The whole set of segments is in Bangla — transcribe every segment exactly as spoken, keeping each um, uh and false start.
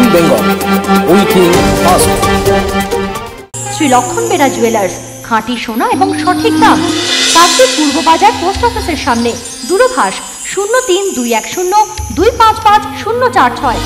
Green Bengal, we think fast. Shri লক্ষণ বেরা জুয়েলার্স, খাঁটি সোনা এবং সঠিক দাম। কাকদ্বীপ পূর্ব বাজার পোস্ট অফিসের সামনে। দূরভাষ শূন্য তিন দুই এক শূন্য দুই পাঁচ পাঁচ শূন্য চার ছয়।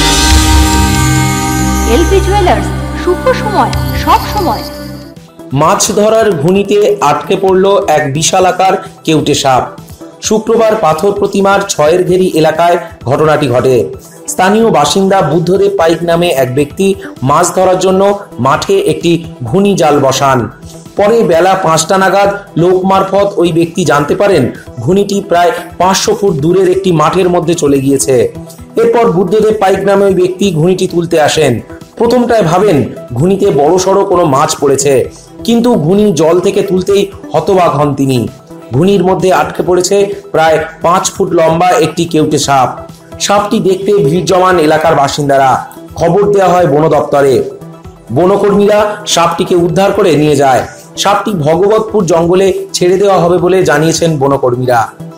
এলপি জুয়েলার্স, শুভ সময় সব সময়। মাছ ধরার ঘুনিতে আটকে পড়ল এক বিশালাকার কেউটে সাপ। শুক্রবার পাথর প্রতিমার ছয়ের ঘেরি এলাকায় ঘটনাটি ঘটে। স্থানীয় বাসিন্দা বুদ্ধদেব পাইক নামে এক ব্যক্তি মাছ ধরার জন্য মাঠে একটি ঘুনি জাল বসান। পরে বেলা পাঁচটা নাগাদ লোক মারফত ওই ব্যক্তি জানতে পারেন ঘুনিটি প্রায় পাঁচশো ফুট দূরের একটি মাঠের মধ্যে চলে গিয়েছে। এরপর বুদ্ধদেব পাইক নামে ওই ব্যক্তি ঘুনিটি তুলতে আসেন। প্রথমটায় ভাবেন ঘুনিতে বড়সড় কোনো মাছ পড়েছে, কিন্তু ঘুনি জল থেকে তুলতেই হতবাক হন তিনি। ঘুনির মধ্যে আটকে পড়েছে প্রায় পাঁচ ফুট লম্বা একটি কেউটে সাপ। সাপটি দেখতে ভিড় জমান এলাকার বাসিন্দারা। খবর দেওয়া হয় বন দপ্তরে। বনকর্মীরা সাপটিকে উদ্ধার করে নিয়ে যায়। সাপটি ভগবতপুর জঙ্গলে ছেড়ে দেওয়া হবে বলে জানিয়েছেন বনকর্মীরা।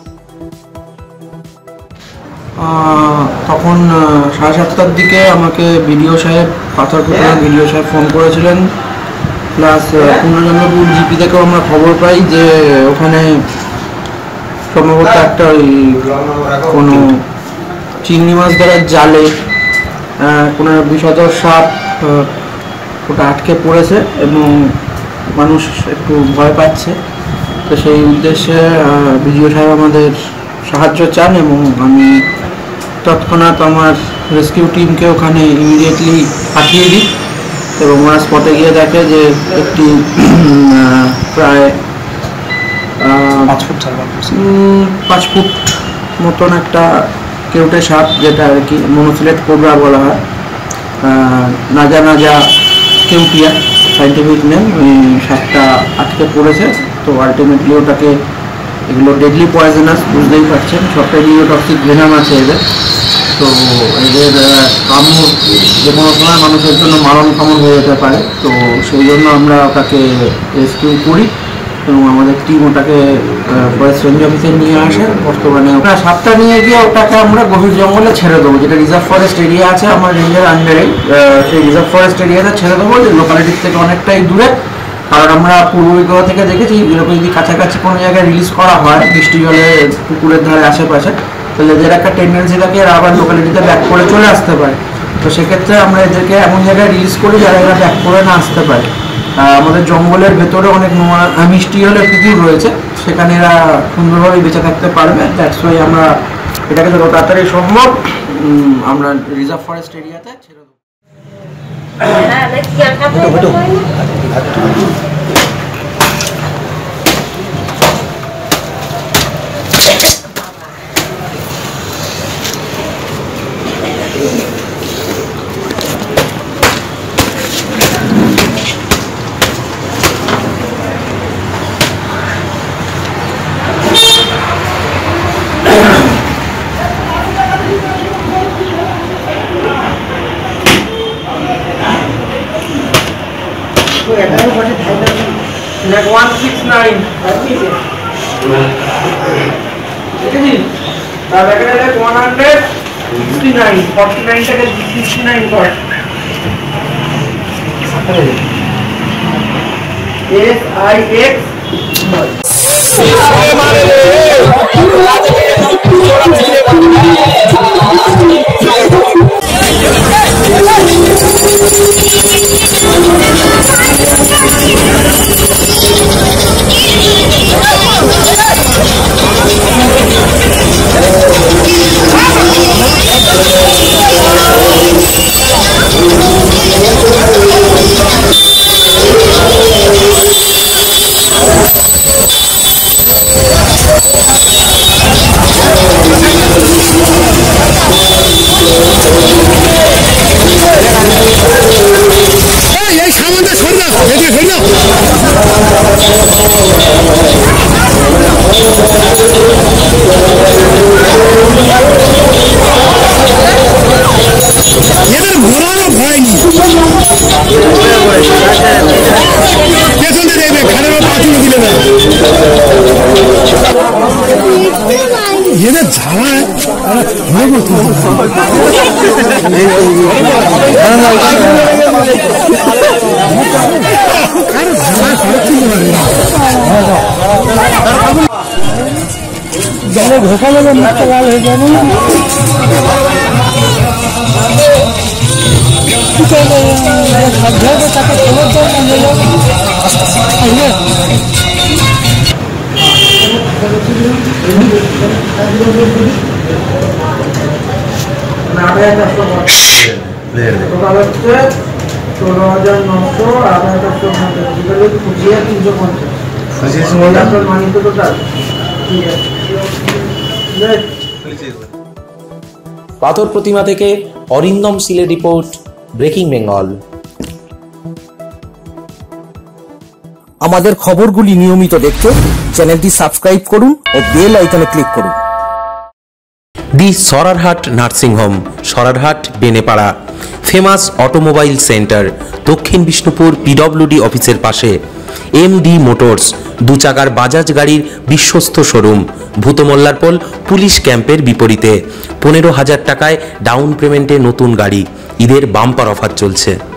তখন সাড়ে সাতটার দিকে আমাকে বিডিও সাহেব, পাথর প্রতিমা বিডিও সাহেব ফোন করেছিলেন। প্লাস পূর্ণচন্দ্রপুর জিপি থেকেও আমরা খবর পাই যে ওখানে সম্ভবত একটা ওই কোনো চিংড়ি মাছ ধরার জালে কোনো বিষধর সাপ ওটা আটকে পড়েছে এবং মানুষ একটু ভয় পাচ্ছে। তো সেই উদ্দেশ্যে বিডিও সাহেব আমাদের সাহায্য চান এবং আমি তৎক্ষণাৎ আমার রেস্কিউ টিমকে ওখানে ইমিডিয়েটলি পাঠিয়ে দিই এবং ওরা স্পটে গিয়ে দেখে যে একটি প্রায় পাঁচ ফুট পাঁচ ফুট মতন একটা কেউটে সাপ, যেটা আর কি মনোসিলেট কোবরা বলা হয়, নাজা নাজা কেউটিয়া সাইন্টিফিক নেম। ওই সাপটা আটকে পড়েছে। তো আলটিমেটলি ওটাকে, এগুলো ডেডলি পয়জনাস, বুঝতেই পারছেন, সবটাই নিউরোটক্সিক ভেনাম আছে এদের। তো এদের কামড় যে কোনো সময় মানুষের জন্য মারণ কামড় হয়ে যেতে পারে। তো সেই জন্য আমরা ওটাকে রেস্কিউ করি এবং আমাদের টিম ওটাকে ফরেস্ট রেঞ্জ অফিসে নিয়ে আসে। বর্তমানে ওটা সাপটা নিয়ে গিয়ে ওটাকে আমরা গভীর জঙ্গলে ছেড়ে দেবো, যেটা রিজার্ভ ফরেস্ট এরিয়া আছে আমার রেঞ্জের আন্ডারে। সেই রিজার্ভ ফরেস্ট এরিয়াতে ছেড়ে দেবো, যে লোকালিটির থেকে অনেকটাই দূরে। কারণ আমরা পূর্ব বিগত থেকে দেখেছি এরকম যদি কাছাকাছি কোনো জায়গায় রিলিজ করা হয় বৃষ্টি জলে পুকুরের ধারে আশেপাশে, তাহলে এদের একটা টেন্ডেন্সি থাকে এরা আবার লোকালিটিতে ব্যাক করে চলে আসতে পারে। তো সেক্ষেত্রে আমরা এদেরকে এমন জায়গায় রিলিজ করি যারা এরা ব্যাক করে না আসতে পারে। আমাদের জঙ্গলের ভেতরে অনেক মিষ্টি জলের পুকুর রয়েছে, সেখানে এরা সুন্দরভাবে বেঁচে থাকতে পারবে। দ্যাটস ওয়াই আমরা এটাকে যত তাড়াতাড়ি সম্ভব আমরা রিজার্ভ ফরেস্ট এরিয়াতে ছেড়ে দেবো। one six nine one hundred sixty nine forty nine থেকে sixty nine কর S I X এদের ঝাড়ায় জলে ঘোষা যাবে মুখটা লাল হয়ে যাবে না তাকে খবর দেয় ষোলো হাজার নশো আড়াই চারশো পঁচিশ তিনশো পঞ্চাশ মানি তো টোটাল ঠিক আছে। পাথর প্রতিমা থেকে অরিন্দম সিলের রিপোর্ট, ব্রেকিং বেঙ্গল। আমাদের খবরগুলি নিয়মিত দেখতে চ্যানেলটি সাবস্ক্রাইব করুন ও বেল আইকনে ক্লিক করুন। The Sorarhat nursing home, Sorarhat Benepara. Famous automobile centre, Dakshin Bishnupur PWD অফিসের পাশে। এম ডি মোটরস, দু চাকার বাজাজ গাড়ির বিশ্বস্ত শোরুম। ভূতমল্লারপোল পুলিশ ক্যাম্পের বিপরীতে। পনেরো হাজার টাকায় ডাউন পেমেন্টে নতুন গাড়ি। ঈদের বাম্পার অফার চলছে।